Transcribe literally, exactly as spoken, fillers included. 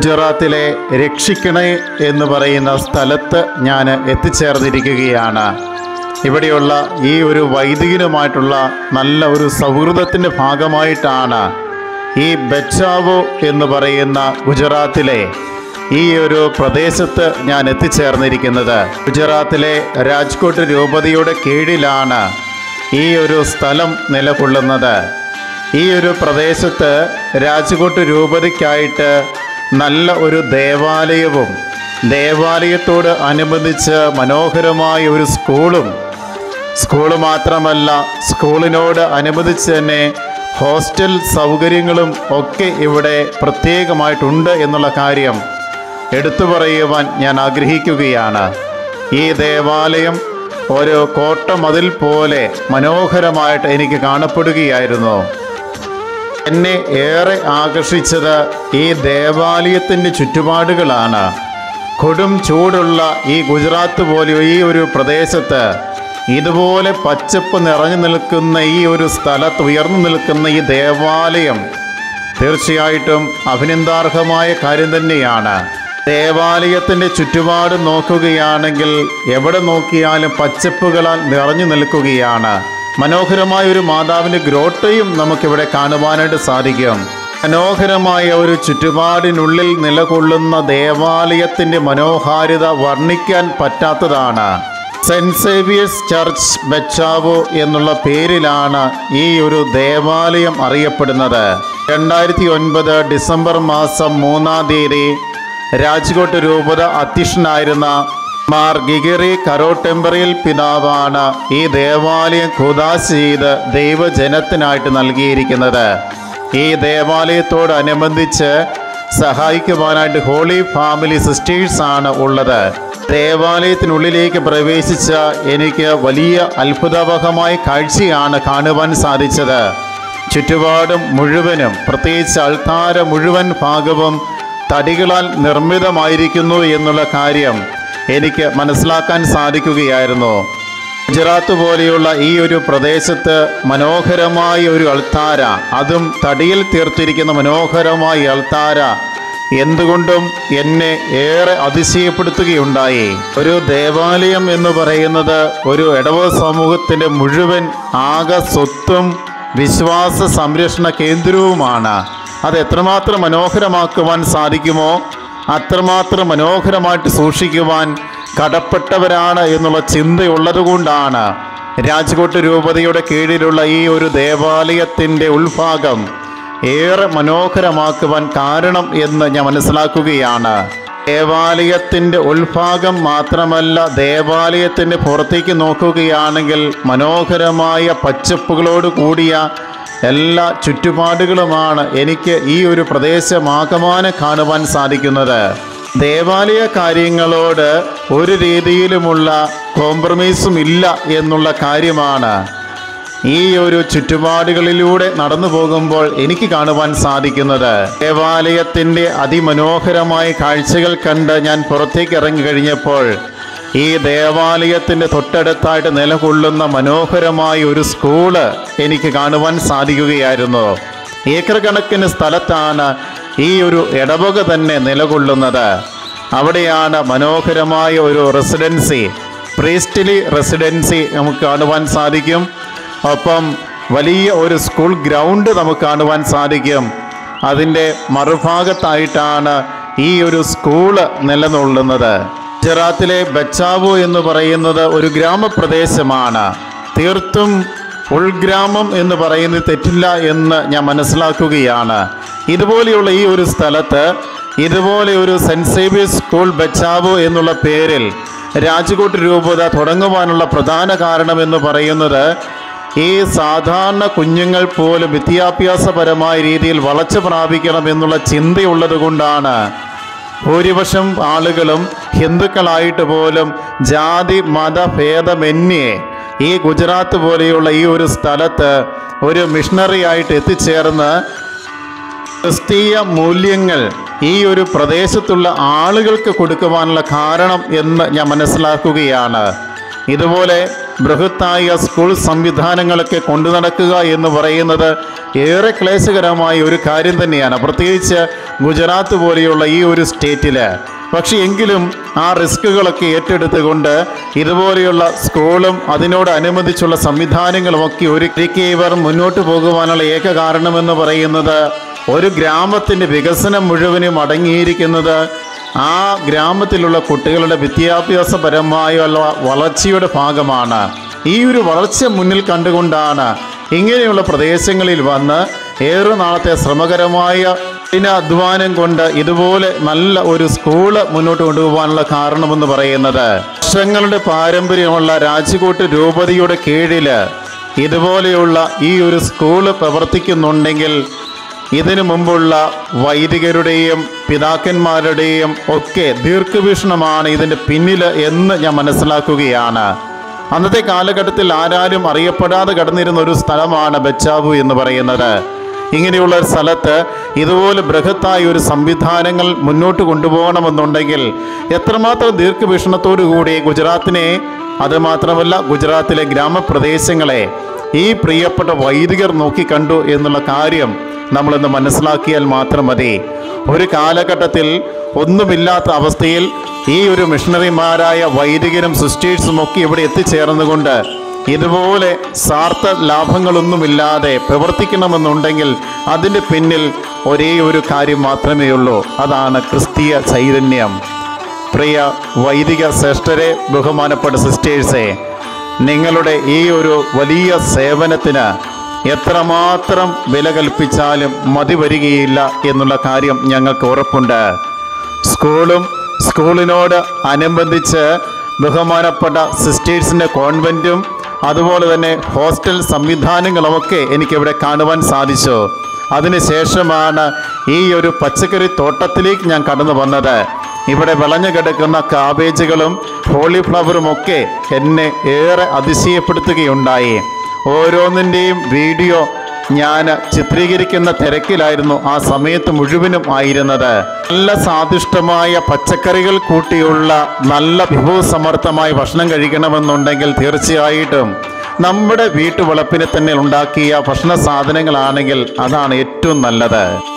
ഗുജറാത്തിലെ രക്ഷിക്കണേ എന്ന് പറയുന്ന സ്ഥലത്ത് ഞാൻ എത്തിച്ചേർന്നിരിക്കുകയാണ്. ഇവിടെയുള്ള ഈ ഒരു വൈദികനുമായിട്ടുള്ള നല്ല ഒരു സൗഹൃദത്തിൻ്റെ ഭാഗമായിട്ടാണ് ഈ ബച്ചാവോ എന്ന് പറയുന്ന ഗുജറാത്തിലെ ഈ ഒരു പ്രദേശത്ത് ഞാൻ എത്തിച്ചേർന്നിരിക്കുന്നത്. ഗുജറാത്തിലെ രാജ്കോട്ട് രൂപതയുടെ കീഴിലാണ് ഈ ഒരു സ്ഥലം നിലകൊള്ളുന്നത്. ഈ ഒരു പ്രദേശത്ത് രാജ്കോട്ട് രൂപതയ്ക്കായിട്ട് നല്ല ഒരു ദേവാലയവും ദേവാലയത്തോട് അനുബന്ധിച്ച് മനോഹരമായ ഒരു സ്കൂളും സ്കൂള് മാത്രമല്ല സ്കൂളിനോട് അനുബന്ധിച്ച് തന്നെ ഹോസ്റ്റൽ സൗകര്യങ്ങളും ഒക്കെ ഇവിടെ പ്രത്യേകമായിട്ടുണ്ട് എന്നുള്ള കാര്യം എടുത്തു പറയുവാൻ ഞാൻ ആഗ്രഹിക്കുകയാണ്. ഈ ദേവാലയം ഒരു കോട്ടമതിൽ പോലെ മനോഹരമായിട്ട് എനിക്ക് കാണപ്പെടുകയായിരുന്നു. എന്നെ ഏറെ ആകർഷിച്ചത് ഈ ദേവാലയത്തിൻ്റെ ചുറ്റുപാടുകളാണ്. കൊടും ചൂടുള്ള ഈ ഗുജറാത്ത് പോലെ ഈ ഒരു പ്രദേശത്ത് ഇതുപോലെ പച്ചപ്പ് നിറഞ്ഞു നിൽക്കുന്ന ഈ ഒരു സ്ഥലത്ത് ഉയർന്നു നിൽക്കുന്ന ഈ ദേവാലയം തീർച്ചയായിട്ടും അഭിനന്ദാർഹമായ കാര്യം തന്നെയാണ്. ദേവാലയത്തിൻ്റെ ചുറ്റുപാട് നോക്കുകയാണെങ്കിൽ എവിടെ നോക്കിയാലും പച്ചപ്പുകളാൽ നിറഞ്ഞു നിൽക്കുകയാണ്. മനോഹരമായ ഒരു മാതാവിൻ്റെ ഗ്രോട്ടയും നമുക്കിവിടെ കാണുവാനായിട്ട് സാധിക്കും. മനോഹരമായ ഒരു ചുറ്റുപാടിനുള്ളിൽ നിലകൊള്ളുന്ന ദേവാലയത്തിൻ്റെ മനോഹാരിത വർണ്ണിക്കാൻ പറ്റാത്തതാണ്. സെൻറ്റ് സേവിയേഴ്സ് ചർച്ച് ബച്ചാവോ എന്നുള്ള പേരിലാണ് ഈ ഒരു ദേവാലയം അറിയപ്പെടുന്നത്. രണ്ടായിരത്തി ഒൻപത് ഡിസംബർ മാസം മൂന്നാം തീയതി രാജ്കോട്ട് രൂപത അധ്യക്ഷനായിരുന്ന മാർ ഗിഗറി കരോട്ടെമ്പറിയൽ പിതാവാണ് ഈ ദേവാലയം ഖുദാസ് ചെയ്ത് ദൈവജനത്തിനായിട്ട് നൽകിയിരിക്കുന്നത്. ഈ ദേവാലയത്തോടനുബന്ധിച്ച് സഹായിക്കുവാനായിട്ട് ഹോളി ഫാമിലി സിസ്റ്റേഴ്സാണ് ഉള്ളത്. ദേവാലയത്തിനുള്ളിലേക്ക് പ്രവേശിച്ച എനിക്ക് വലിയ അത്ഭുതവഹമായ കാഴ്ചയാണ് കാണുവാൻ സാധിച്ചത്. ചുറ്റുപാടും മുഴുവനും പ്രത്യേകിച്ച് അൾത്താര മുഴുവൻ ഭാഗവും തടികളാൽ നിർമ്മിതമായിരിക്കുന്നു എന്നുള്ള കാര്യം എനിക്ക് മനസ്സിലാക്കാൻ സാധിക്കുകയായിരുന്നു. ഗുജറാത്ത് പോലെയുള്ള ഈ ഒരു പ്രദേശത്ത് മനോഹരമായ ഒരു അൾത്താര, അതും തടിയിൽ തീർത്തിരിക്കുന്ന മനോഹരമായ അൾത്താര എന്തുകൊണ്ടും എന്നെ ഏറെ അതിശയപ്പെടുത്തുകയുണ്ടായി. ഒരു ദേവാലയം എന്ന് പറയുന്നത് ഒരു ഇടവ സമൂഹത്തിൻ്റെ മുഴുവൻ ആകെ സ്വത്തും വിശ്വാസ സംരക്ഷണ കേന്ദ്രവുമാണ്. അത് എത്രമാത്രം മനോഹരമാക്കുവാൻ സാധിക്കുമോ അത്രമാത്രം മനോഹരമായിട്ട് സൂക്ഷിക്കുവാൻ കടപ്പെട്ടവരാണ് എന്നുള്ള ചിന്തയുള്ളതുകൊണ്ടാണ് രാജ്കോട്ട് രൂപതയുടെ കീഴിലുള്ള ഈ ഒരു ദേവാലയത്തിൻ്റെ ഉൾഭാഗം ഏറെ മനോഹരമാക്കുവാൻ കാരണം എന്ന് ഞാൻ മനസ്സിലാക്കുകയാണ്. ദേവാലയത്തിൻ്റെ ഉൾഭാഗം മാത്രമല്ല, ദേവാലയത്തിൻ്റെ പുറത്തേക്ക് നോക്കുകയാണെങ്കിൽ മനോഹരമായ പച്ചപ്പുകളോട് കൂടിയ എല്ലാ ചുറ്റുപാടുകളുമാണ് എനിക്ക് ഈ ഒരു പ്രദേശമാകമാനം കാണുവാൻ സാധിക്കുന്നത്. ദേവാലയ കാര്യങ്ങളോട് ഒരു രീതിയിലുമുള്ള കോംപ്രമൈസും ഇല്ല എന്നുള്ള കാര്യമാണ് ഈ ഒരു ചുറ്റുപാടുകളിലൂടെ നടന്നു പോകുമ്പോൾ എനിക്ക് കാണുവാൻ സാധിക്കുന്നത്. ദേവാലയത്തിൻ്റെ അതിമനോഹരമായ കാഴ്ചകൾ കണ്ട് ഞാൻ പുറത്തേക്ക് ഇറങ്ങി കഴിഞ്ഞപ്പോൾ ഈ ദേവാലയത്തിൻ്റെ തൊട്ടടുത്തായിട്ട് നിലകൊള്ളുന്ന മനോഹരമായ ഒരു സ്കൂള് എനിക്ക് കാണുവാൻ സാധിക്കുകയായിരുന്നു. ഏക്കർ കണക്കിന് സ്ഥലത്താണ് ഈ ഒരു ഇടവക തന്നെ നിലകൊള്ളുന്നത്. അവിടെയാണ് മനോഹരമായ ഒരു റെസിഡൻസി, പ്രീസ്റ്റ്ലി റെസിഡൻസി നമുക്ക് കാണുവാൻ സാധിക്കും. ഒപ്പം വലിയ ഒരു സ്കൂൾ ഗ്രൗണ്ട് നമുക്ക് കാണുവാൻ സാധിക്കും. അതിൻ്റെ മറുഭാഗത്തായിട്ടാണ് ഈ ഒരു സ്കൂള് നിലകൊള്ളുന്നത്. ഗുജറാത്തിലെ ബച്ചാവോ എന്ന് പറയുന്നത് ഒരു ഗ്രാമപ്രദേശമാണ്. തീർത്തും ഉൾഗ്രാമം എന്ന് പറയുന്നത് തെറ്റില്ല എന്ന് ഞാൻ മനസ്സിലാക്കുകയാണ്. ഇതുപോലെയുള്ള ഈ ഒരു സ്ഥലത്ത് ഇതുപോലെ ഒരു സെൻറ്റ് സേവിയേഴ്സ് സ്കൂൾ ബച്ചാവോ എന്നുള്ള പേരിൽ രാജ്കോട്ട് രൂപത തുടങ്ങുവാനുള്ള പ്രധാന കാരണമെന്ന് പറയുന്നത് ഈ സാധാരണ കുഞ്ഞുങ്ങൾ പോലും വിദ്യാഭ്യാസപരമായ രീതിയിൽ വളർച്ച പ്രാപിക്കണം എന്നുള്ള ചിന്തയുള്ളത് കൊണ്ടാണ് ഭൂരിപക്ഷം ആളുകളും ഹിന്ദുക്കളായിട്ട് പോലും ജാതി മതഭേദമന്യേ ഈ ഗുജറാത്ത് പോലെയുള്ള ഈ ഒരു സ്ഥലത്ത് ഒരു മിഷണറി ആയിട്ട് എത്തിച്ചേർന്ന് ക്രിസ്തീയ മൂല്യങ്ങൾ ഈ ഒരു പ്രദേശത്തുള്ള ആളുകൾക്ക് കൊടുക്കുവാനുള്ള കാരണം എന്ന് ഞാൻ മനസ്സിലാക്കുകയാണ്. ഇതുപോലെ ബൃഹത്തായ സ്കൂൾ സംവിധാനങ്ങളൊക്കെ കൊണ്ടു നടക്കുക എന്ന് പറയുന്നത് ഏറെ ക്ലേശകരമായ ഒരു കാര്യം തന്നെയാണ്, പ്രത്യേകിച്ച് ഗുജറാത്ത് പോലെയുള്ള ഈ ഒരു സ്റ്റേറ്റിൽ. പക്ഷേ എങ്കിലും ആ റിസ്കുകളൊക്കെ ഏറ്റെടുത്തുകൊണ്ട് ഇതുപോലെയുള്ള സ്കൂളും അതിനോടനുബന്ധിച്ചുള്ള സംവിധാനങ്ങളുമൊക്കെ ഒരുക്കി ഇവർ മുന്നോട്ട് പോകുവാനുള്ള ഏക കാരണമെന്ന് പറയുന്നത് ഒരു ഗ്രാമത്തിൻ്റെ വികസനം മുഴുവനും അടങ്ങിയിരിക്കുന്നത് ആ ഗ്രാമത്തിലുള്ള കുട്ടികളുടെ വിദ്യാഭ്യാസപരമായുള്ള വളർച്ചയുടെ ഭാഗമാണ്. ഈ ഒരു വളർച്ച മുന്നിൽ കണ്ടുകൊണ്ടാണ് ഇങ്ങനെയുള്ള പ്രദേശങ്ങളിൽ വന്ന് ഏറെ നാളത്തെ ശ്രമകരമായ അധ്വാനം കൊണ്ട് ഇതുപോലെ നല്ല ഒരു സ്കൂള് മുന്നോട്ട് കൊണ്ടുപോകാനുള്ള കാരണമെന്ന് പറയുന്നത് വർഷങ്ങളുടെ പാരമ്പര്യമുള്ള രാജ്കോട്ട് രൂപതയുടെ കീഴിൽ ഇതുപോലെയുള്ള ഈ ഒരു സ്കൂള് പ്രവർത്തിക്കുന്നുണ്ടെങ്കിൽ ഇതിനു മുമ്പുള്ള വൈദികരുടെയും പിതാക്കന്മാരുടെയും ഒക്കെ ദീർഘവീക്ഷണമാണ് ഇതിൻ്റെ പിന്നിൽ എന്ന് ഞാൻ മനസ്സിലാക്കുകയാണ്. അന്നത്തെ കാലഘട്ടത്തിൽ ആരാലും അറിയപ്പെടാതെ കടന്നിരുന്ന ഒരു സ്ഥലമാണ് ബച്ചാവു എന്ന് പറയുന്നത്. ഇങ്ങനെയുള്ള ഒരു സ്ഥലത്ത് ഇതുപോലെ ബൃഹത്തായ ഒരു സംവിധാനങ്ങൾ മുന്നോട്ട് കൊണ്ടുപോകണമെന്നുണ്ടെങ്കിൽ എത്രമാത്രം ദീർഘവീക്ഷണത്തോടു കൂടി ഗുജറാത്തിനെ, അതുമാത്രമല്ല ഗുജറാത്തിലെ ഗ്രാമപ്രദേശങ്ങളെ ഈ പ്രിയപ്പെട്ട വൈദികർ നോക്കിക്കണ്ടു എന്നുള്ള കാര്യം നമ്മളിന്ന് മനസ്സിലാക്കിയാൽ മാത്രം മതി. ഒരു കാലഘട്ടത്തിൽ ഒന്നുമില്ലാത്ത അവസ്ഥയിൽ ഈ ഒരു മിഷണറിമാരായ വൈദികരും സിസ്റ്റേഴ്സും ഒക്കെ ഇവിടെ എത്തിച്ചേർന്നുകൊണ്ട് ഇതുപോലെ സ്വാർത്ഥ ലാഭങ്ങളൊന്നുമില്ലാതെ പ്രവർത്തിക്കണമെന്നുണ്ടെങ്കിൽ അതിൻ്റെ പിന്നിൽ ഒരേ ഒരു കാര്യം മാത്രമേ ഉള്ളൂ, അതാണ് ക്രിസ്തീയ ചൈതന്യം. പ്രിയ വൈദിക ശ്രേഷ്ഠരെ, ബഹുമാനപ്പെട്ട സിസ്റ്റേഴ്സെ, നിങ്ങളുടെ ഈ ഒരു വലിയ സേവനത്തിന് എത്രമാത്രം വില കൽപ്പിച്ചാലും മതി വരികയില്ല എന്നുള്ള കാര്യം ഞങ്ങൾക്ക് ഉറപ്പുണ്ട്. സ്കൂളും സ്കൂളിനോട് അനുബന്ധിച്ച് ബഹുമാനപ്പെട്ട സിസ്റ്റേഴ്സിൻ്റെ കോൺവെൻറ്റും അതുപോലെ തന്നെ ഹോസ്റ്റൽ സംവിധാനങ്ങളുമൊക്കെ എനിക്കിവിടെ കാണുവാൻ സാധിച്ചു. അതിനുശേഷമാണ് ഈ ഒരു പച്ചക്കറി തോട്ടത്തിലേക്ക് ഞാൻ കടന്നു വന്നത്. ഇവിടെ വിളഞ്ഞു കിടക്കുന്ന കാബേജുകളും കോളിഫ്ലവറുമൊക്കെ എന്നെ ഏറെ അതിശയപ്പെടുത്തുകയുണ്ടായി. ഓരോന്നിൻ്റെയും വീഡിയോ ഞാൻ ചിത്രീകരിക്കുന്ന തിരക്കിലായിരുന്നു ആ സമയത്ത് മുഴുവനും ആയിരുന്നത്. നല്ല സ്വാദിഷ്ടമായ പച്ചക്കറികൾ കൂട്ടിയുള്ള നല്ല വിഭവസമർത്ഥമായ ഭക്ഷണം കഴിക്കണമെന്നുണ്ടെങ്കിൽ തീർച്ചയായിട്ടും നമ്മുടെ വീട്ടുവളപ്പിനെ തന്നെ ഉണ്ടാക്കിയ ഭക്ഷണ സാധനങ്ങളാണെങ്കിൽ അതാണ് ഏറ്റവും നല്ലത്.